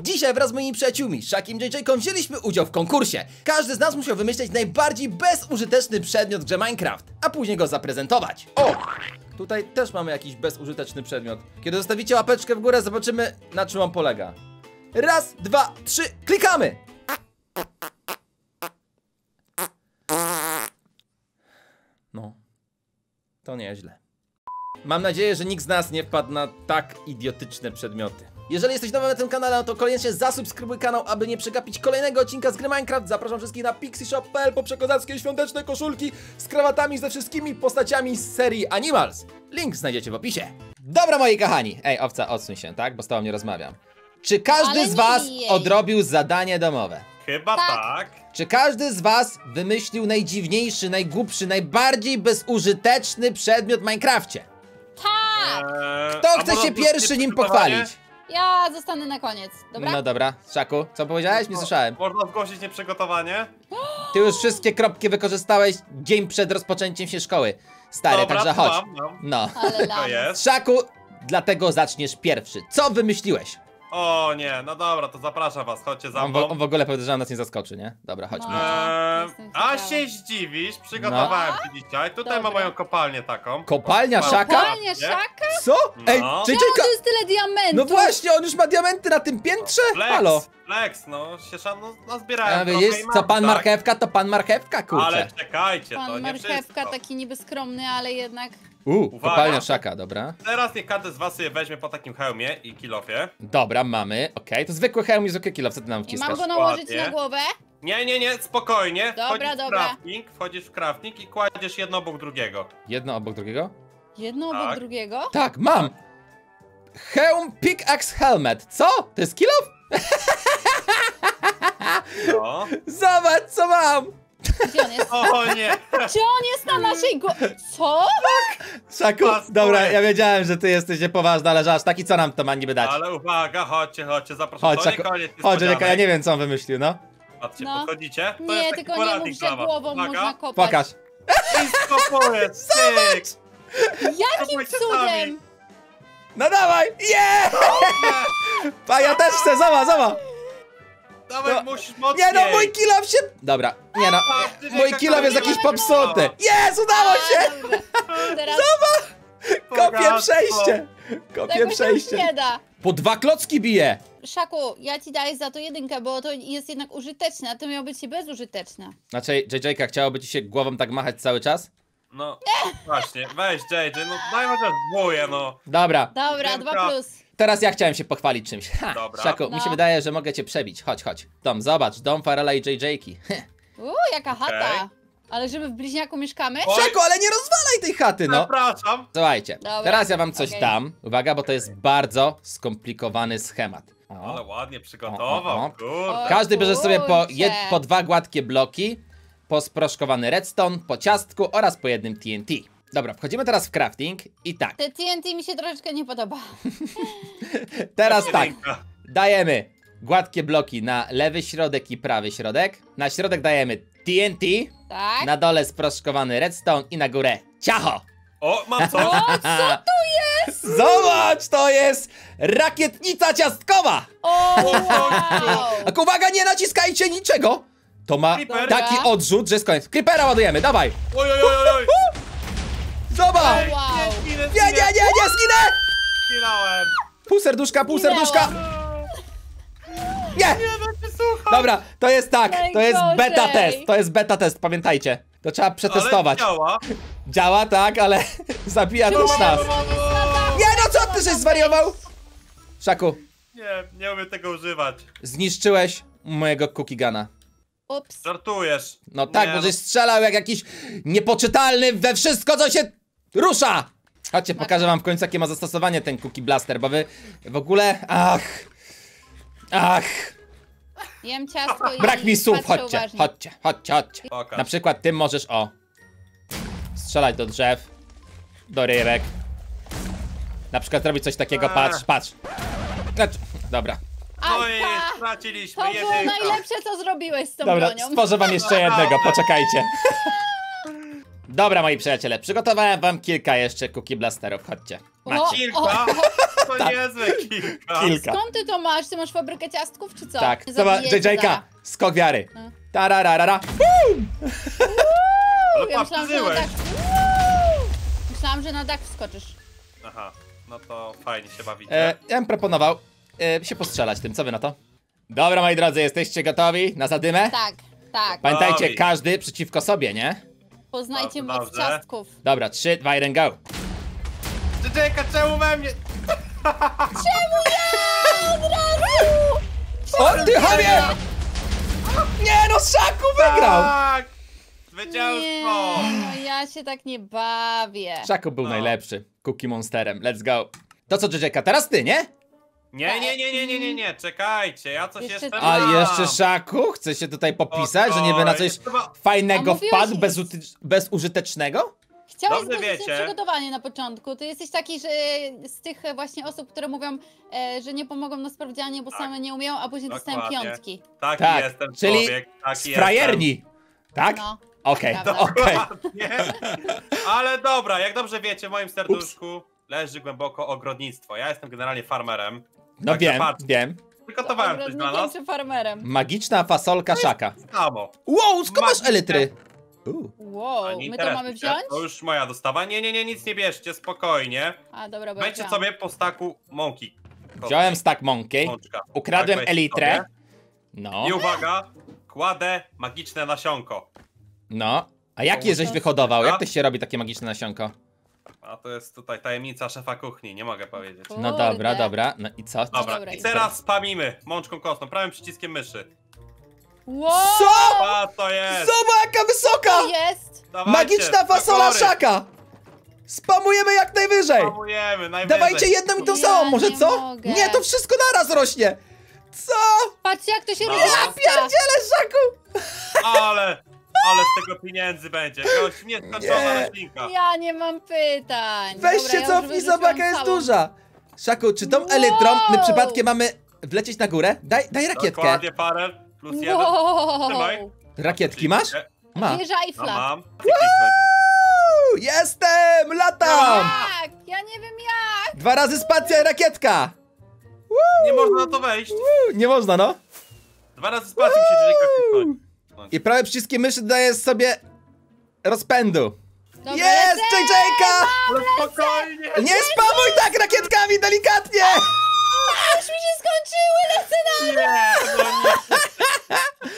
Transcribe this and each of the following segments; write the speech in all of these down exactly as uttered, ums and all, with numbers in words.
Dzisiaj wraz z moimi przyjaciółmi, Szakiem i J J-ką, wzięliśmy udział w konkursie. Każdy z nas musiał wymyśleć najbardziej bezużyteczny przedmiot w grze Minecraft, a później go zaprezentować. O! Tutaj też mamy jakiś bezużyteczny przedmiot. Kiedy zostawicie łapeczkę w górę, zobaczymy, na czym on polega. Raz, dwa, trzy, klikamy! No, to nieźle. Mam nadzieję, że nikt z nas nie wpadł na tak idiotyczne przedmioty. Jeżeli jesteś nowy na tym kanale, to koniecznie zasubskrybuj kanał, aby nie przegapić kolejnego odcinka z gry Minecraft. Zapraszam wszystkich na pixieshop kropka p l po przekozackie świąteczne koszulki z krawatami ze wszystkimi postaciami z serii Animals. Link znajdziecie w opisie. Dobra, moi kochani. Ej, owca, odsuń się, tak? Bo z tobą nie rozmawiam. Czy każdy Ale z nie was jej. odrobił zadanie domowe? Chyba Tak. tak. Czy każdy z was wymyślił najdziwniejszy, najbardziej bezużyteczny przedmiot w Minecrafcie? Tak! Eee, Kto a chce może się pierwszy nim przygotowanie? pochwalić? Ja zostanę na koniec, dobra? No dobra, Szaku, co powiedziałeś? Nie słyszałem. Można zgłosić nieprzygotowanie? Ty już wszystkie kropki wykorzystałeś dzień przed rozpoczęciem się szkoły. Stary, Dobra, także to chodź. mam, mam. No. Ale To lamus. jest. Szaku, dlatego zaczniesz pierwszy. Co wymyśliłeś? O nie, no dobra, to zapraszam was, chodźcie za On, mną. w, on w ogóle podejrzewam, nas nie zaskoczy, nie? Dobra, chodźmy. No. Eee, Jestem a ciekawa. się zdziwisz, przygotowałem ci dzisiaj. Tutaj Dobra. mam moją kopalnię taką. Kopalnia Szaka? Kopalnia Szaka? Co? Ej, No. J Czemu J-ka... to jest tyle diamentów? No właśnie, on już ma diamenty na tym piętrze? Flex, Halo. flex, no się szan, no, no zbierałem A trochę widzisz, i mam, co pan tak? marchewka, to pan marchewka, kurczę. Ale czekajcie, to Pan nie marchewka wszystko. taki niby skromny, ale jednak... U, Uwaga. kopalnia Szaka, dobra. Teraz niech każdy z was sobie weźmie po takim hełmie i kilofie. Dobra, mamy, okej, to zwykły hełm i zwykły kilof, co ty nam I wciskasz? mam go nałożyć Ładnie. na głowę? Nie, nie, nie, spokojnie. Dobra, wchodzisz w dobra. crafting, wchodzisz w crafting i kładziesz jedno obok drugiego. Jedno obok drugiego? Jedno obok Tak. drugiego? Tak, mam! Hełm Pickaxe Helmet. Co? To jest kilof? No. Zobacz, co mam! Gdzie on jest? O nie! Czy on jest na naszej głowie? Co? Szaku, Pas, dobra, moje. ja wiedziałem, że ty jesteś niepoważny, ale że aż taki, co nam to ma niby dać? Ale uwaga, chodźcie, chodźcie, zapraszam. Chodź, to nie Szaku, koniec chodź, niespodzianek. Jolika, ja nie wiem, co on wymyślił, no. Patrzcie, No. podchodzicie? To Nie, jest taki tylko nie mów, poradnik że dla was. głową Uwaga. można kopać. Pokaż. I skopujesz, styk! Jakim Kopujcie cudem? sami. No dawaj! Yeah! Pa, ja też chcę, zobacz, zobacz! Dawaj, No. musisz mocniej! Nie no, mój kilof się... Dobra, nie no, Patrzcie, mój jaka kilof jest jakiś kolejna popsuty. Jest, udało A, się! dobra. Teraz Kopię Bogactwo. przejście! Kopię tego się już przejście. nie da. Po dwa klocki bije! Szaku, ja ci daję za to jedynkę, bo to jest jednak użyteczne, a to miało być bezużyteczne. Znaczy, J J-ka, chciałoby ci się głową tak machać cały czas? No, właśnie, weź J J, no daj chociaż dwóje, no. Dobra, Dobra, Jedynka. dwa plus. teraz ja chciałem się pochwalić czymś. Ha, Dobra. Szaku, mi No. się wydaje, że mogę cię przebić. Chodź, chodź. Dom, zobacz, dom Farela i J J-ki. Uuu, jaka chata. Okej. Ale że my w bliźniaku mieszkamy? Oj. Szaku, ale nie rozwalaj tej chaty, no! Zapraszam. Słuchajcie, Dobra, teraz ja wam coś okej. dam. Uwaga, bo to jest bardzo skomplikowany schemat. O. Ale ładnie O, o, przygotował, o. kurde. Każdy bierze sobie po, kurczę. jed, po dwa gładkie bloki, po sproszkowany redstone, po ciastku oraz po jednym T N T. Dobra, wchodzimy teraz w crafting i tak, Te T N T mi się troszeczkę nie podoba. teraz tak, Jedynka. dajemy gładkie bloki na lewy środek i prawy środek, na środek dajemy T N T, Tak? na dole sproszkowany redstone i na górę ciacho. O, mam co? O, co tu jest? Zobacz, to jest rakietnica ciastkowa! O, wow! A uwaga, nie naciskajcie niczego! To ma Creeper. taki odrzut, że jest koniec. Creepera ładujemy, dawaj! Oj, oj, oj, oj. Zobacz! Ej, wow. Nie, zginę, Nie, nie, nie, nie, zginę! Zginąłem. Pół serduszka, pół serduszka! Nie! Nie, będzie sucho. Dobra, to jest tak, to jest Najgorzej. beta test, to jest beta test, pamiętajcie. To trzeba przetestować. Ale działa. Działa, tak, ale zabija też nas. Nie no, co ty żeś zwariował? Szaku, Nie, nie umiem tego używać. zniszczyłeś mojego cookie guna. Ups. Żartujesz. No tak, Nie, bo żeś strzelał jak jakiś niepoczytalny we wszystko, co się rusza! Chodźcie, pokażę wam w końcu, jakie ma zastosowanie ten cookie blaster, bo wy w ogóle... Ach... Ach... Jem ciastko i Brak mi słów, patrzę chodźcie, uważnie. chodźcie, chodźcie, chodźcie. Pokaż. Na przykład ty możesz, o... strzelać do drzew, do rybek. Na przykład zrobić coś takiego, Eee. patrz, patrz. Znaczy, dobra, No i Ajka! straciliśmy To było jedynka. najlepsze, co zrobiłeś z tą dobra, bronią. stworzę wam jeszcze jednego, poczekajcie. Dobra, moi przyjaciele, przygotowałem wam kilka jeszcze Cookie Blasterów, chodźcie. Macie. Kilka? To Tak. niezłe kilka. Kilka. Skąd ty to masz? Ty masz fabrykę ciastków, czy co? Tak, Nie zobacz, zabiję cię J J K, zaraz. skok wiary. No. Tarararara. Ale Ja myślałam, że na papierzyłeś. dach... Myślałam, że na dach wskoczysz. Aha, no to fajnie się bawicie. E, ja bym proponował e, się postrzelać tym, co wy na to? Dobra, moi drodzy, jesteście gotowi na zadymę? Tak, tak. Pamiętajcie, Gotowi. każdy przeciwko sobie, nie? Poznajcie Dobrze, moc dobrze. ciastków. Dobra, trzy, dwa, jeden, go. J J K, czemu we mnie? Czemu ja od razu? O, ty chamie! Nie no, Szaku wygrał! Tak! Nie, Zwycięstwo! no ja się tak nie bawię. Szaku był No. najlepszy. Cookie Monsterem, let's go. To co, J J K, teraz ty, nie? Nie, nie, nie, nie, nie, nie, nie, czekajcie, ja coś Jeszcze jeszcze ty. A mam. jeszcze Szaku? Chce się tutaj popisać, że niby na coś Chyba- fajnego A mówiłeś wpadł, nic. bezuty- bezużytecznego? Chciałeś Dobrze zgłosić wiecie. przygotowanie na początku. Ty jesteś taki, że z tych właśnie osób, które mówią, e, że nie pomogą na sprawdzianie, bo Tak. same nie umieją, a później dostają Dokładnie. piątki. Taki Tak, jestem czyli człowiek, taki Z jestem. frajerni. Tak? No. Okej, prawda. okej. Dokładnie. Ale dobra, jak dobrze wiecie, w moim serduszku leży głęboko ogrodnictwo. Ja jestem generalnie farmerem. No Także wiem, patrz, wiem. Przygotowałem coś dla Ogrodnikiem nas. czy farmerem? Magiczna fasolka Szaka. Samo. Wow, skąd masz Magiczne. elytry? U. Wow, A nie my to interesuje mamy się, wziąć? To już moja dostawa. Nie, nie, nie, nic nie bierzcie, spokojnie. A dobra, bo ja Wejdźcie wziąłam. sobie po staku mąki. Wziąłem stack monkey, Mączka. ukradłem Tak, weźcie elytrę. sobie. No, I uwaga, kładę magiczne nasionko. no. A jak je żeś to- wyhodował? Jak to się robi takie magiczne nasionko? A to jest tutaj tajemnica szefa kuchni, nie mogę powiedzieć. Kurde. No dobra, dobra. No i co? Dobra, dobra, i i teraz spamimy mączką kostną, prawym przyciskiem myszy. Wow! Co? A to jest! Zobacz jaka wysoka! To jest? Dawajcie, Magiczna do fasola góry. Szaka! Spamujemy jak najwyżej! Spamujemy, najwyżej. Dawajcie jedną i tą Ja samą, może nie co? mogę. Nie, to wszystko naraz rośnie! Co? Patrzcie jak to się No. rozrasta! Pierdziele, Szaku! Ale, ale z tego pieniędzy będzie. Jakaś nieskończona Nie. roślinka. Ja nie mam pytań. Weź Dobra, się ja cofnij, już zobacz jaka wyrzuciłam jest całą. duża! Szaku, czy tą Wow. elytrą my przypadkiem mamy wlecieć na górę? Daj, daj rakietkę. Dokładnie parę plus jeden. Wow! Trzymaj. Rakietki masz? Ma. Wieża A Eiffla. mam. Uuu, jestem! Latam! Tak, ja nie wiem jak. Dwa razy spacja i rakietka! Nie można na to wejść. Uuu, nie można, no. Dwa razy spacją się dzieje I prawe przyciskiem myszy daje sobie rozpędu. Dobra, Jest, lecę! J J K! Ale spokojnie. Nie spamuj tak rakietkami, delikatnie! Już mi się skończyły, lecę na... Nie, no nie.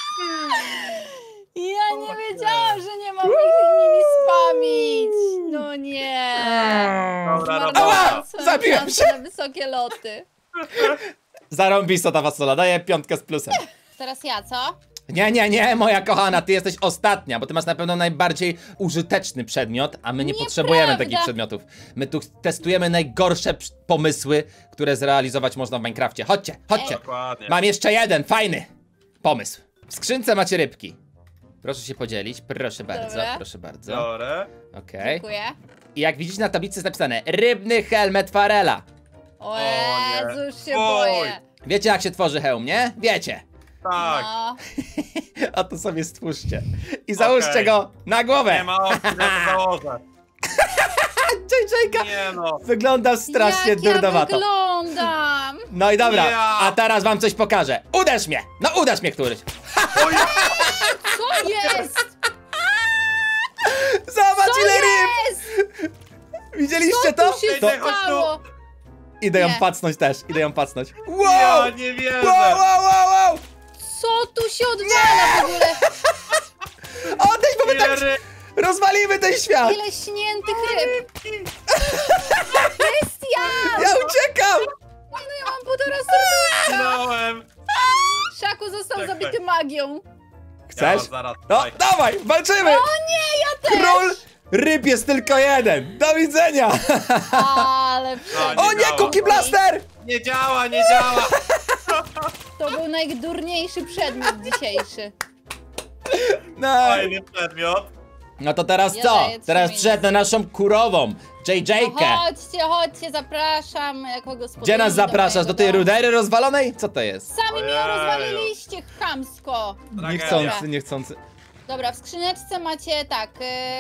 Ja nie wiedziałam, że nie mam ich nimi spamić. No nie. Dobra, Zmarnowałam dobra. swoją Zabiłem szansę się. na wysokie loty. Zarąbista ta fasola, daję piątkę z plusem. Teraz ja, co? Nie, nie, nie, moja kochana, ty jesteś ostatnia, bo ty masz na pewno najbardziej użyteczny przedmiot, a my nie Nieprawda. potrzebujemy takich przedmiotów. My tu testujemy najgorsze przy- pomysły, które zrealizować można w Minecrafcie. Chodźcie, chodźcie. Dokładnie. Mam jeszcze jeden fajny pomysł. W skrzynce macie rybki. Proszę się podzielić, proszę bardzo, Dobra. proszę bardzo. Dobra. Okej. Dziękuję. I jak widzicie na tablicy jest napisane rybny helmet Farela. O nie. Jezu, już się Oj. boję. Wiecie jak się tworzy hełm, nie? Wiecie. Tak. No. A to sobie stwórzcie. I załóżcie Okej. go na głowę. Nie ma opcji, ja to założę. J J K Nie no. wygląda strasznie Jak ja durnowato. wyglądam? No i dobra, Ja. a teraz wam coś pokażę. Uderz mnie! No uderz mnie któryś. Oj, Co jest? Zobacz Co ile ryb! jest? Widzieliście Co to? tu się To Ej, chodź tu. stało? idę ją Nie. pacnąć też, idę ją pacnąć. ja Wow! nie wierzę. Wow, wow, wow, wow! Co tu się odwala w ogóle? Odejdź, bo my Ile tak ryb. rozwalimy ten świat! Ile śniętych ryb. Krystian! Ja uciekam! No ja mam półtora serduszka. Zginąłem. Szaku został Czekaj. zabity magią. Chcesz? Ja zaraz No, tutaj. dawaj, walczymy! O nie, ja też! Król ryb jest tylko jeden! Do widzenia! Ale No, O nie, działa. Cookie Blaster! Nie działa, nie działa. to był najdurniejszy przedmiot dzisiejszy. No. Fajny przedmiot. No to teraz Ja co? daję trzy Teraz miejsca. przed na naszą kurową, J No J-kę. chodźcie, chodźcie, zapraszam jako gospodyni. Gdzie nas zapraszasz? Do tej mojego domu. rudery rozwalonej? Co to jest? Sami mnie Ojeju. rozwaliliście, chamsko. Tragedia. Niechcący, niechcący. Dobra, w skrzyneczce macie tak, y,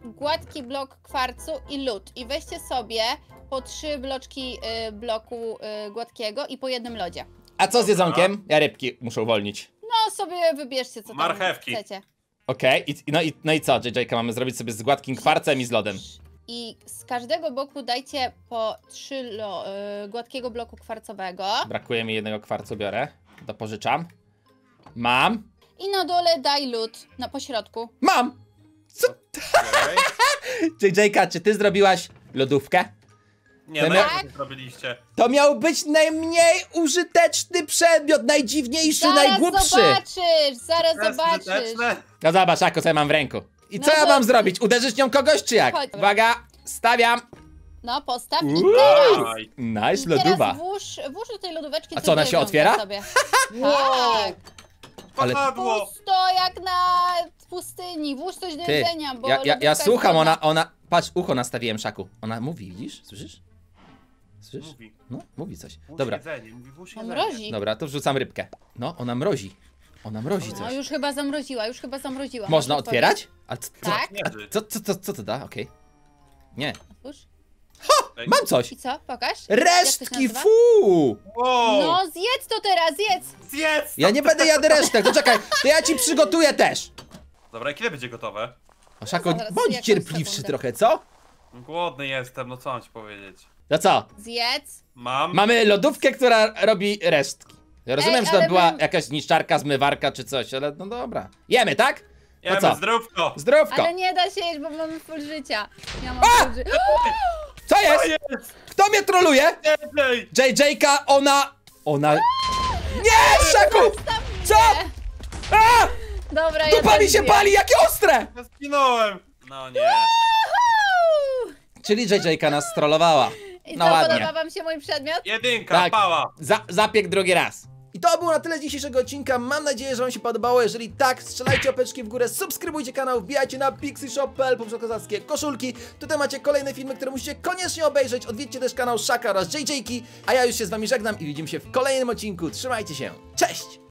gładki blok kwarcu i lód. I weźcie sobie po trzy bloczki y, bloku y, gładkiego i po jednym lodzie. A co z jedzonkiem? Ja rybki muszę uwolnić. No sobie wybierzcie, co tam Marchewki. chcecie. Okej, i, no, i, no i co, J J K, mamy zrobić sobie z gładkim kwarcem i z lodem. I z każdego boku dajcie po trzy lo, y, gładkiego bloku kwarcowego. Brakuje mi jednego kwarcu, biorę. Dopożyczam. Mam. I na dole daj lód na pośrodku. Mam! Co? Okej. J J K, czy ty zrobiłaś lodówkę? Nie, Ten no jak- jak to zrobiliście? To miał być najmniej użyteczny przedmiot, najdziwniejszy, Zaraz najgłupszy. zobaczysz, zaraz To jest zobaczysz. użyteczne? No zobacz, Ako, co ja mam w ręku. I co No ja to- mam zrobić? Uderzyć nią kogoś, czy jak? Chodź. Uwaga, stawiam. No postaw i Uuu. teraz. Aj. Nice, I loduwa. teraz włóż, włóż do tej lodóweczki. A coś co, ona do się jedzonka otwiera? Sobie. Wow. Tak. Ale- Popadło. Pusto jak na pustyni. Włóż coś do Ty, jedzenia, bo ja, ja, ja lodówka jest słucham, głodna. ona, ona, patrz, ucho nastawiłem, Szaku. Ona mówi, widzisz? Słyszysz? Słyszysz? Mówi. No, mówi coś. Włóż Dobra, jedzenie, mówi włóż On jedzenie. mrozi. dobra, to wrzucam rybkę. No, ona mrozi. Ona mrozi No coś. już chyba zamroziła, już chyba zamroziła. Można Możesz otwierać? A co, co, Tak. Nie, a co, co, co, co to da? Okej. Nie. Otwórz. Ej. Mam coś. I co? Pokaż. Jak to się Resztki, nazywa? fu! Wow. No zjedz to teraz, zjedz! Zjedz! Ja nie będę jadł resztek, to czekaj, to ja ci przygotuję też. Dobra, i kiedy będzie gotowe? O, Szako, Zaraz, bądź jakąś cierpliwszy sekundę. trochę, co? Głodny jestem, no co mam ci powiedzieć? No co? Zjedz. Mam. Mamy lodówkę, która robi resztki. Ja rozumiem, Ej, że to ale była my- jakaś niszczarka, zmywarka czy coś, ale no dobra. Jemy, tak? No Jemy, co? zdrówko! Zdrówko. Ale nie da się jeść, bo mamy full życia. Ja mam A! full życia. Co To jest? jest! Kto mnie troluje? Jedzej! J J K, ona... Ona... Nie, Szaku! Co? A! Dobra, ja Dupa też mi się zjem. pali, jakie ostre! Ja zginąłem! No nie. Uuu! Czyli J J K nas trollowała. I No co, ładnie. podoba wam się mój przedmiot? Jedynka, Tak. pała! Za, zapiek drugi raz. I to było na tyle z dzisiejszego odcinka. Mam nadzieję, że wam się podobało. Jeżeli tak, strzelajcie łapeczki w górę, subskrybujcie kanał, wbijajcie na pixieshop kropka p l po kozackie koszulki. Tutaj macie kolejne filmy, które musicie koniecznie obejrzeć. Odwiedźcie też kanał Szaka oraz J J Ki. A ja już się z wami żegnam i widzimy się w kolejnym odcinku. Trzymajcie się. Cześć!